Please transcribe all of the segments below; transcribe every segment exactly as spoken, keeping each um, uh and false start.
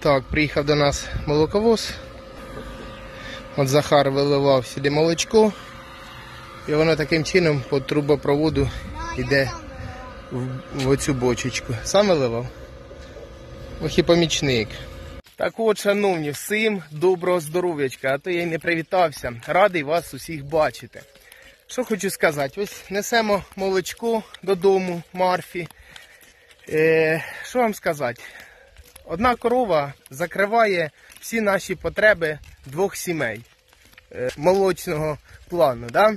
Так, приїхав до нас молоковоз. От Захар виливав сюди молочко. І воно таким чином по трубопроводу йде в, в оцю бочечку. Сам виливав? Ох і помічник. Так от, шановні, всім доброго здоров'ячка, а то я й не привітався. Радий вас усіх бачити. Що хочу сказати, ось несемо молочко додому, Марфі. Е, що вам сказати? Одна корова закриває всі наші потреби двох сімей е, молочного плану. Да?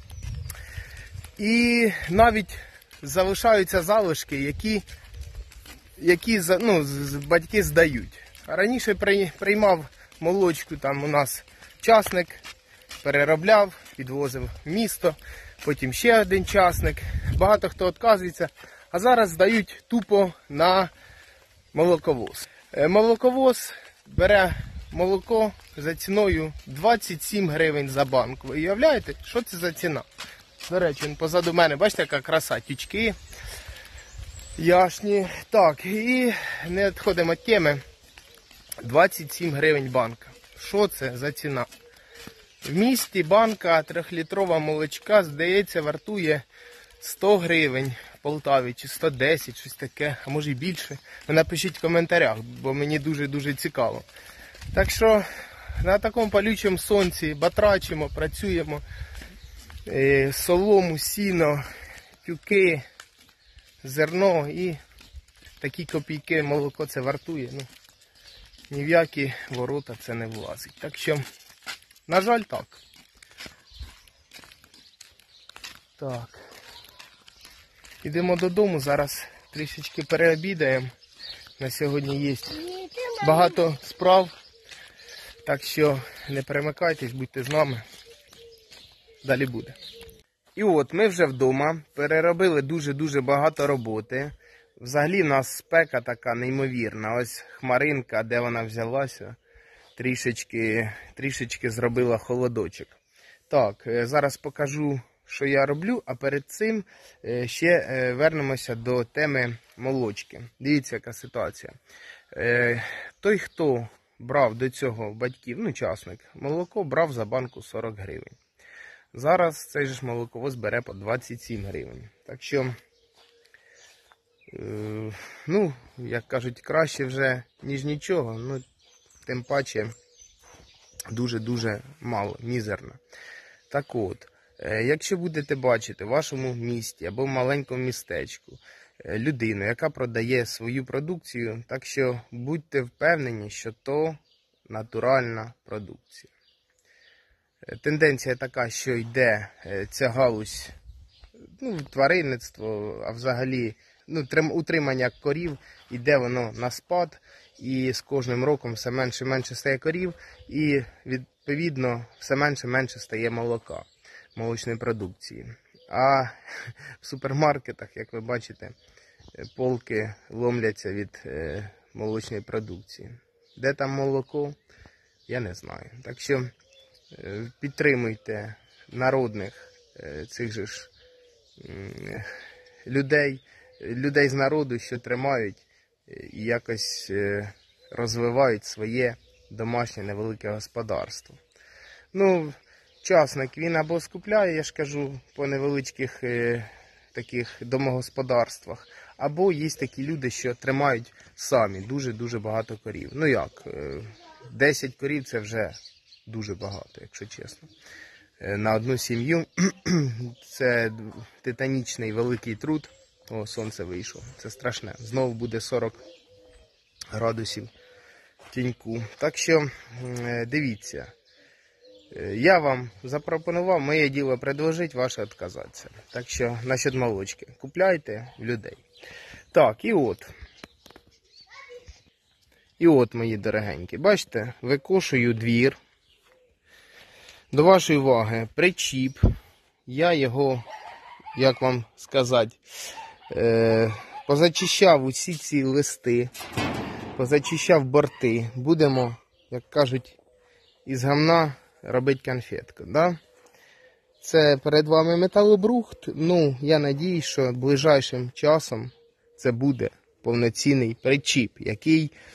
І навіть залишаються залишки, які, які ну, батьки здають. Раніше приймав молочку там у нас частник, переробляв, підвозив в місто, потім ще один частник. Багато хто відказується, а зараз здають тупо на молоковоз. Молоковоз бере молоко за ціною двадцять сім гривень за банку. Ви уявляєте, що це за ціна? До речі, він позаду мене, бачите, яка краса, тючки яшні. Так, і не відходимо від теми. двадцять сім гривень банка. Що це за ціна? В місті банка трьохлітрова молочка, здається, вартує сто гривень в Полтаві, чи сто десять, щось таке, а може і більше. Ви напишіть в коментарях, бо мені дуже-дуже цікаво. Так що на такому палючому сонці батрачимо, працюємо. Солому, сіно, тюки, зерно і такі копійки молоко це вартує. Ну, ні в які ворота це не влазить. Так що, на жаль, так. Так. Ідемо додому, зараз трішечки переобідаємо. На сьогодні є багато справ. Так що не перемикайтесь, будьте з нами. Далі буде. І от ми вже вдома, переробили дуже-дуже багато роботи. Взагалі в нас спека така неймовірна. Ось хмаринка, де вона взялася, трішечки, трішечки зробила холодочок. Так, зараз покажу, що я роблю, а перед цим ще вернемося до теми молочки. Дивіться, яка ситуація. Той, хто брав до цього батьків, ну, частник, молоко брав за банку сорок гривень. Зараз цей же ж молоковоз бере по двадцять сім гривень. Так що, е, ну, як кажуть, краще вже, ніж нічого. Ну, тим паче, дуже-дуже мало, мізерно. Так от, е, якщо будете бачити в вашому місті або в маленькому містечку е, людину, яка продає свою продукцію, так що будьте впевнені, що то натуральна продукція. Тенденція така, що йде ця галузь, ну, тваринництво, а взагалі ну, утримання корів, йде воно на спад, і з кожним роком все менше і менше стає корів, і відповідно все менше і менше стає молока, молочної продукції. А в супермаркетах, як ви бачите, полки ломляться від молочної продукції. Де там молоко, я не знаю. Так що підтримуйте народних цих же ж людей, людей з народу, що тримають і якось розвивають своє домашнє невелике господарство. Ну, частник він або скупляє, я ж кажу, по невеличких таких домогосподарствах, або є такі люди, що тримають самі дуже-дуже багато корів. Ну як, десять корів це вже дуже багато, якщо чесно. На одну сім'ю це титанічний великий труд. О, сонце вийшло. Це страшне. Знову буде сорок градусів тіньку. Так що, дивіться. Я вам запропонував, моє діло предложити, ваше відказатися. Так що, насчет молочки. Купляйте людей. Так, і от. І от, мої дорогенькі. Бачите, викошую двір. До вашої уваги, причіп, я його, як вам сказати, е, позачищав усі ці листи, позачищав борти. Будемо, як кажуть, із гамна робити конфетку. Да? Це перед вами металобрухт. Ну, я надіюсь, що ближайшим часом це буде повноцінний причіп, який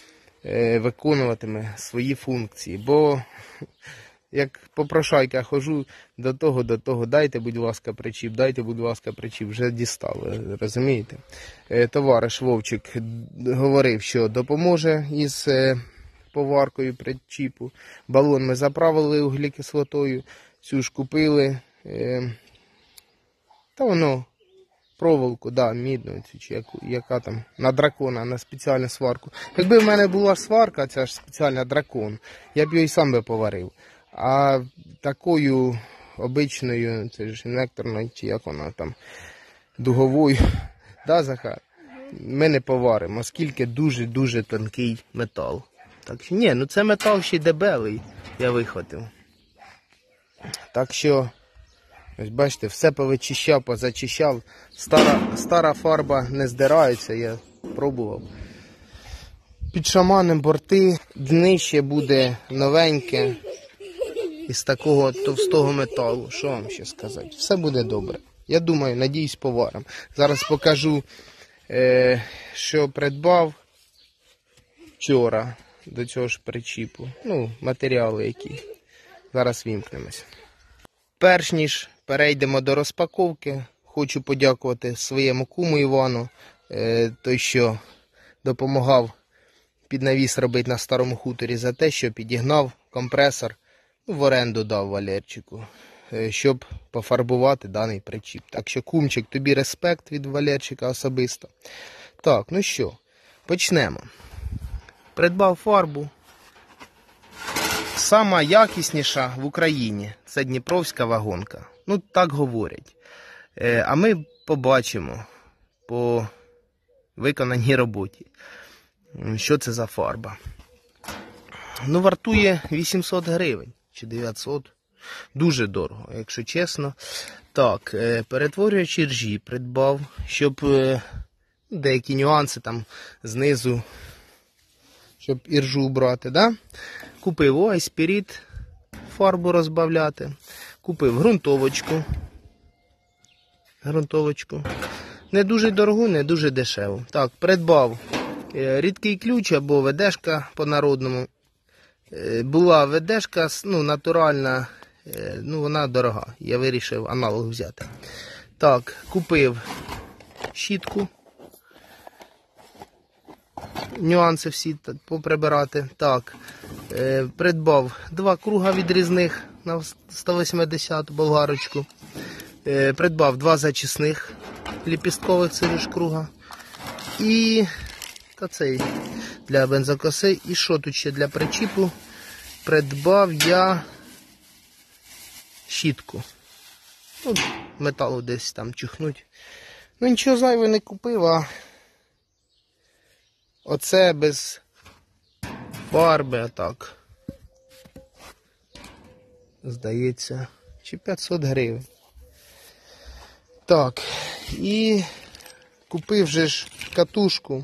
е, виконуватиме свої функції. Бо як попрошайка хожу, до того, до того, дайте, будь ласка, причіп, дайте, будь ласка, причіп, вже дістали, розумієте? Е, товариш Вовчик говорив, що допоможе із е, поваркою причіпу. Балон ми заправили углекислотою, цю ж купили, е, та воно, проволоку, да, мідну, чи яку, яка там, на дракона, на спеціальну сварку. Якби в мене була сварка, ця ж спеціальна дракон, я б її сам би поварив. А такою обичною, це ж інвекторною, чи як вона там, дуговою, да, Захар, ми не поваримо, оскільки дуже-дуже тонкий метал. Так що, ні, ну це метал ще й дебелий, я вихватив. Так що, ось бачите, все повичищав, позачищав. Стара, стара фарба не здирається, я пробував. Під шаманем борти, днище буде новеньке, із такого товстого металу. Що вам ще сказати? Все буде добре. Я думаю, надіюсь, поваром. Зараз покажу, е, що придбав вчора до цього ж причіпу. Ну, матеріали які. Зараз вімкнемось. Перш ніж перейдемо до розпаковки, хочу подякувати своєму куму Івану, е, той, що допомагав під навіс робити на Старому Хуторі, за те, що підігнав компресор, ну, в оренду дав Валерчику, е, щоб пофарбувати даний причіп. Так що, кумчик, тобі респект від Валерчика особисто. Так, ну що, почнемо. Придбав фарбу. Сама якісніша в Україні – це Дніпровська вагонка. Ну, так говорять. Е, а ми побачимо по виконаній роботі, що це за фарба. Ну, вартує вісімсот гривень чи дев'ятсот. Дуже дорого, якщо чесно. Так, е, перетворюючи іржі придбав, щоб е, деякі нюанси там знизу, щоб іржу убрати, да? Купив ой, спіріт, фарбу розбавляти. Купив ґрунтовочку. Ґрунтовочку. Не дуже дорогу, не дуже дешеву. Так, придбав е, рідкий ключ або ведешка по-народному. Е, була ведешка, ну, натуральна, е, ну, вона дорога. Я вирішив аналог взяти. Так, купив щітку. Нюанси всі поприбирати. Так, е, придбав два круга відрізних на сто вісімдесят болгарочку. Е, придбав два зачисних ліпісткових циріж круга. І та цей для бензокоси. І що тут ще для причіпу? Придбав я щітку. Ну, металу десь там чухнуть. Ну нічого зайве не купив, а оце без фарби, а так. Здається, чи п'ятсот гривень. Так, і купив же ж катушку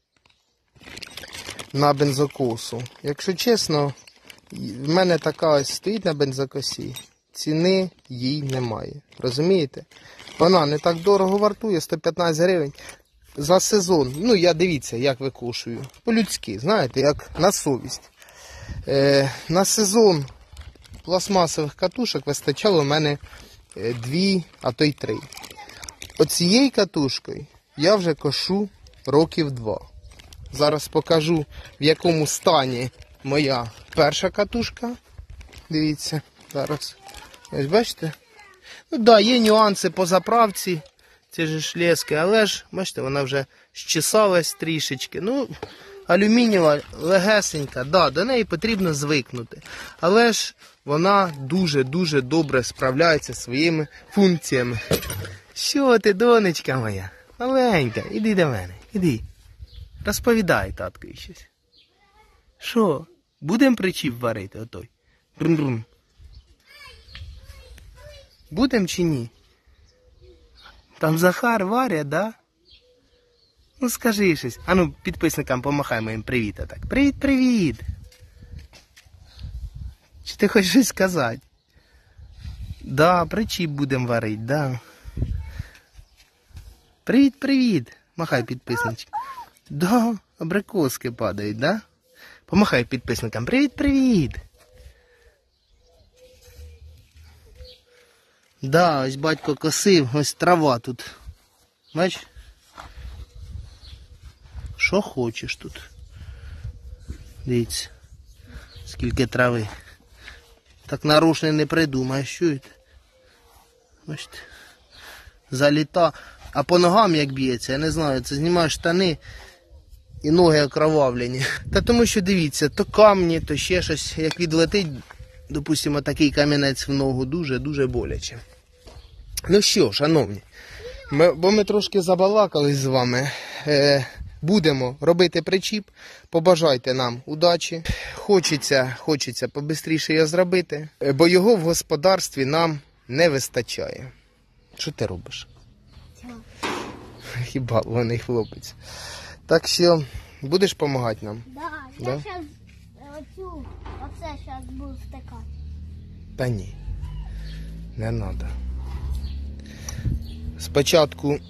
на бензокосу. Якщо чесно, в мене така ось стоїть на бензокосі, ціни їй немає. Розумієте? Вона не так дорого вартує, сто п'ятнадцять гривень. За сезон, ну я дивіться, як викошую. По-людськи, знаєте, як на совість. Е, на сезон пластмасових катушок вистачало в мене дві, а то й три. Оцією катушкою я вже кошу років два. Зараз покажу, в якому стані моя перша катушка. Дивіться, зараз. Ось бачите? Ну так, да, є нюанси по заправці. Ці ж шлески, але ж, бачите, вона вже щесалась трішечки. Ну, алюмінієва, легесенька, да, до неї потрібно звикнути. Але ж вона дуже-дуже добре справляється зі своїми функціями. Що ти, донечка моя? Маленька, іди до мене, іди. Розповідай, таткові, щось. Що, будемо причіп варити отой? Брум-брум. Будемо чи ні? Там Захар варять, да? Ну скажи щось. А ну, підписникам помахай моїм привіт, а так. Привіт-привіт. Чи ти хочеш щось сказати? Да, причіп будемо варити, да. Привіт-привіт. Махай підписнички. Да, абрикоски падають, да? Помахай підписникам. Привіт-привіт! Да, ось батько косив, ось трава тут. Бач? Що хочеш тут? Дивіться, скільки трави. Так нарушне не придумаєш, чуєте? Бачите? Заліта. А по ногам як б'ється, я не знаю, це знімаєш штани і ноги окровавлені. Та тому що дивіться, то камні, то ще щось, як відлетить, допустимо, такий камінець в ногу, дуже-дуже боляче. Ну що, шановні, ми, бо ми трошки забалакались з вами, е, будемо робити причіп, побажайте нам удачі. Хочеться, хочеться побистріше його зробити, бо його в господарстві нам не вистачає. Що ти робиш? Хіба вони хлопець. Так що, будеш допомагати нам? Да, я Да? зараз оцю, оце зараз буду стикати. Та ні, не треба. Спочатку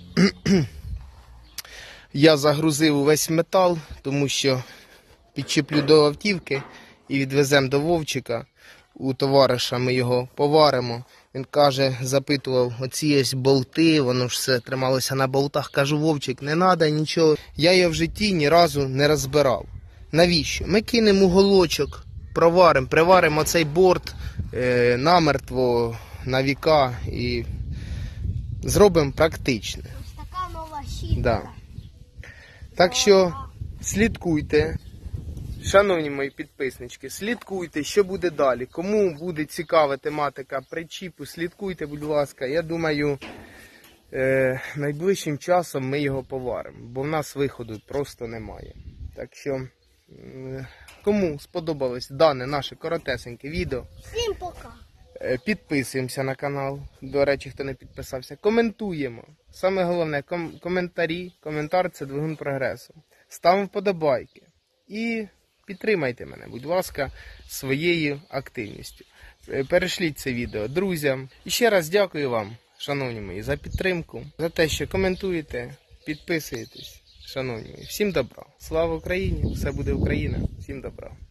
я загрузив увесь метал, тому що підчіплю до автівки і відвеземо до Вовчика. У товариша ми його поваримо. Він каже, запитував, оці ось болти, воно ж все трималося на болтах. Кажу, Вовчик, не треба нічого. Я його в житті ні разу не розбирав. Навіщо? Ми кинемо уголочок, проваримо, приваримо цей борт е, намертво, на віка і зробимо практичне. Ось така нова щітка. Да. Так що слідкуйте, шановні мої підписнички, слідкуйте, що буде далі. Кому буде цікава тематика причіпу, слідкуйте, будь ласка. Я думаю, е, найближчим часом ми його поваримо, бо в нас виходу просто немає. Так що, е, кому сподобалось дане наше коротесеньке відео, Всім пока. е, підписуємося на канал. До речі, хто не підписався, коментуємо. Саме головне, ком коментарі. Коментар – це двигун прогресу. Ставимо вподобайки. І підтримайте мене, будь ласка, своєю активністю. Е, Перешліть це відео друзям. І ще раз дякую вам, шановні мої, за підтримку, за те, що коментуєте, підписуєтесь. Шановні мої, всім добра. Слава Україні! Все буде Україна. Всім добра.